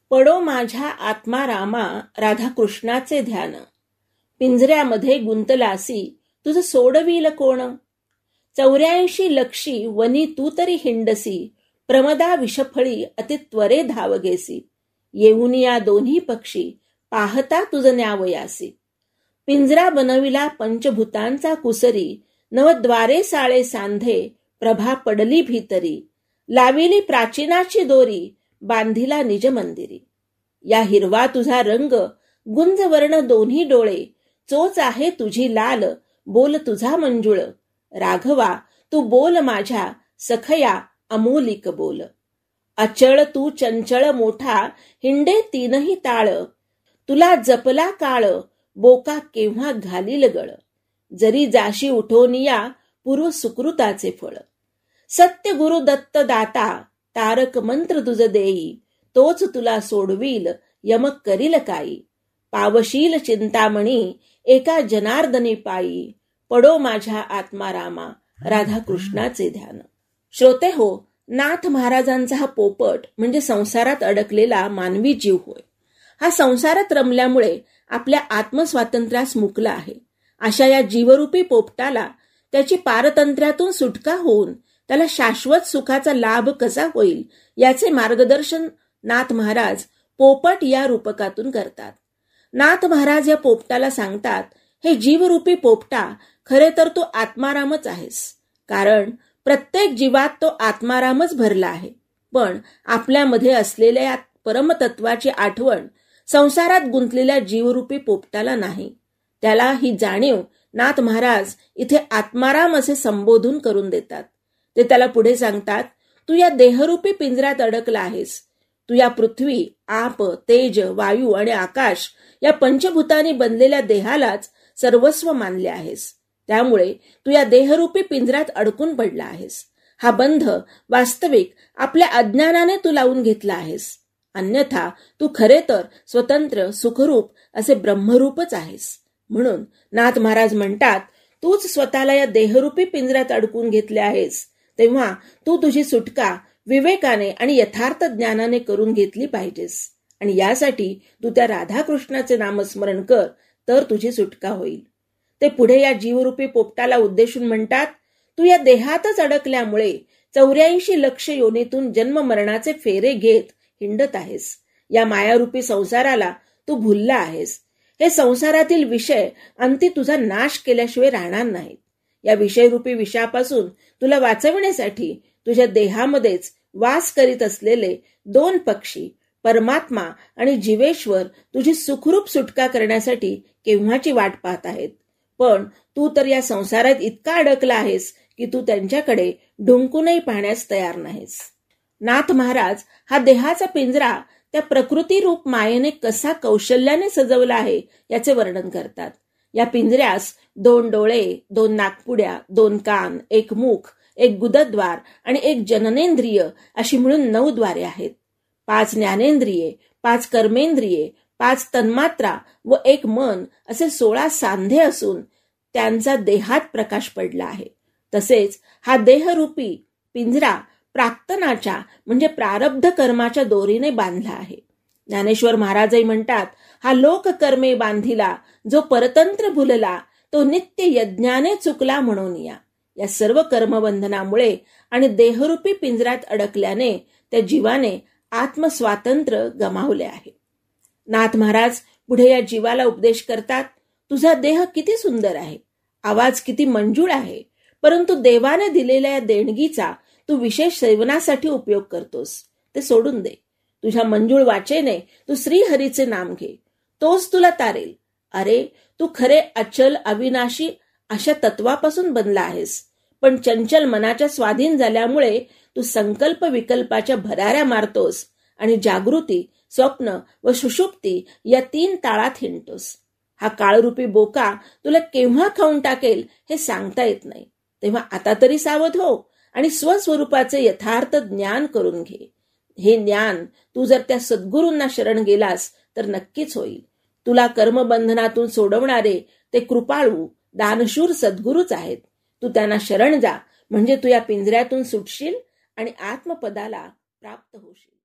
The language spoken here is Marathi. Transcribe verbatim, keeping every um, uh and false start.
पडो माझ्या आत्मा रामा राधाकृष्णाचे ध्यान. पिंजऱ्यामध्ये गुंतलासी तुझ सोडवील कोण. चौऱ्याऐंशी लक्षी वनी तू तरी हिंडसी. प्रमदा विषफळी अति त्वरे धावगेसी. येऊन या दोन्ही पक्षी पाहता तुझ न्यावयासी. पिंजरा बनविला पंचभूतांचा कुसरी. नवद्वारे साळे सांधे प्रभा पडली भीतरी. लाविली प्राचीनाची दोरी बांधिला निज मंदिरी. या हिरवा तुझा रंग गुंज वर्ण दोन्ही डोळे. चोच आहे तुझी लाल बोल तुझा मंजुळ. राघवा तू बोल माझ्या सखया अमोलिक बोल. अचळ तू चंचळ मोठा हिंडे तीनही ताळ. तुला जपला काळ बोका केव्हा घालील गळ. जरी जाशी उठोनिया पूर्व सुकृताचे फळ. सत्य गुरु दत्त दाता तारक मंत्र तुझ देई. तोच तुला सोडवील यमक करील काही. पावशील चिंतामणी एका जनार्दनी पायी. पडो माझ्या आत्मा रामा राधाकृष्णाचे ध्यान. श्रोते हो, नाथ महाराजांचा हा पोपट म्हणजे संसारात अडकलेला मानवी जीव होय. हा संसारात रमल्यामुळे आपल्या आत्मस्वातंत्र्यास मुकला आहे. अशा या जीवरूपी पोपटाला त्याची पारतंत्र्यातून सुटका होऊन त्याला शाश्वत सुखाचा लाभ कसा होईल याचे मार्गदर्शन नाथ महाराज पोपट या रूपकातून करतात. नाथ महाराज या पोपटाला सांगतात, हे जीवरूपी पोपटा, खरे तर तू आत्मारामच आहेस. कारण प्रत्येक जीवात तो आत्मारामच भरला आहे. पण आपल्यामध्ये असलेल्या या परमतत्वाची आठवण संसारात गुंतलेल्या जीवरूपी पोपटाला नाही. त्याला ही जाणीव नाथ महाराज इथे आत्माराम असे संबोधून करून देतात. ते त्याला पुढे सांगतात, तू या देहरूपी पिंजऱ्यात अडकला आहेस. तू या पृथ्वी, आप, तेज, वायू आणि आकाश या पंचभूतांनी बनलेल्या देहालाच सर्वस्व मानले आहेस. त्यामुळे तू या देहरूपी पिंजऱ्यात अडकून पडला आहेस. हा बंध वास्तविक आपल्या अज्ञानाने तू लावून घेतला आहेस. अन्यथा तू खरे तर स्वतंत्र सुखरूप असे ब्रह्मरूपच आहेस. म्हणून नाथ महाराज म्हणतात, तूच स्वतःला या देहरूपी पिंजऱ्यात अडकून घेतले आहेस. तेव्हा तू तुझी सुटका विवेकाने आणि यथार्थ ज्ञानाने करून घेतली पाहिजेस. आणि यासाठी तू त्या राधाकृष्णाचे नामस्मरण कर, तर तुझी सुटका होईल. ते पुढे या जीवरूपी पोपटाला उद्देशून म्हणतात, तू या देहातच अडकल्यामुळे चौऱ्याऐंशी लक्ष योनीतून जन्म मरणाचे फेरे घेत हिंडत आहेस. या मायारूपी संसाराला तू भुलला आहेस. हे संसारातील विषय अंती तुझा नाश केल्याशिवाय राहणार नाहीत. या विषयरूपी विषयापासून तुला वाचविण्यासाठी तुझ्या देहामध्येच वास करीत असलेले दोन पक्षी परमात्मा आणि जीवेश्वर तुझी सुखरूप सुटका करण्यासाठी केव्हाची वाट पाहत आहेत. पण तू तर या संसारात इतका अडकला आहेस की तू त्यांच्याकडे ढुंकूनही पाहण्यास तयार नाहीस. नाथ महाराज हा देहाचा पिंजरा त्या प्रकृती रूप मायेने कसा कौशल्याने सजवला आहे याचे वर्णन करतात. या पिंजऱ्यास दोन डोळे, दोन नाकपुड्या, दोन कान, एक मुख, एक गुदद्वार आणि एक जननेंद्रिय अशी मिळून नऊ द्वारे आहेत. पाच ज्ञानेंद्रिये, पाच कर्मेंद्रिये, पाच तन्मात्रा व एक मन असे सोळा सांधे असून त्यांचा देहात प्रकाश पडला आहे. तसेच हा देहरूपी पिंजरा प्राक्तनाच्या म्हणजे प्रारब्ध कर्माच्या दोरीने बांधला आहे. ज्ञानेश्वर महाराजही म्हणतात, हा लोक कर्मे बांधिला जो परतंत्र भुलला तो नित्य यज्ञाने चुकला म्हणून या. या सर्व कर्मबंधनामुळे आणि देहरूपी पिंजऱ्यात अडकल्याने त्या जीवाने आत्मस्वातंत्र्य गमावले आहे. नाथ महाराज पुढे या जीवाला उपदेश करतात, तुझा देह किती सुंदर आहे, आवाज किती मंजूळ आहे, परंतु देवाने दिलेल्या या देणगीचा तू विशेष सेवनासाठी उपयोग करतोस. ते सोडून दे. तुझ्या मंजूळ वाचेने तू श्रीहरीचे नाम घे, तोच तुला तारेल. अरे, तू खरे अचल अविनाशी अशा तत्वापासून बनला आहेस. पण चंचल मनाच्या स्वाधीन झाल्यामुळे तू संकल्प विकल्पाच्या भराऱ्या मारतोस आणि जागृती, स्वप्न व सुषुप्ती या तीन ताळात हिंडतोस. हा काळरूपी बोका तुला केव्हा खाऊन टाकेल हे सांगता येत नाही. तेव्हा आता तरी सावध हो आणि स्वस्वरूपाचे यथार्थ ज्ञान करून घे. हे ज्ञान तू जर त्या सद्गुरूंना शरण गेलास तर नक्कीच होईल. तुला कर्मबंधनातून सोडवणारे ते कृपाळू दानशूर सद्गुरूच आहेत. तू त्यांना शरण जा, म्हणजे तू या पिंजऱ्यातून सुटशील आणि आत्मपदाला प्राप्त होशील.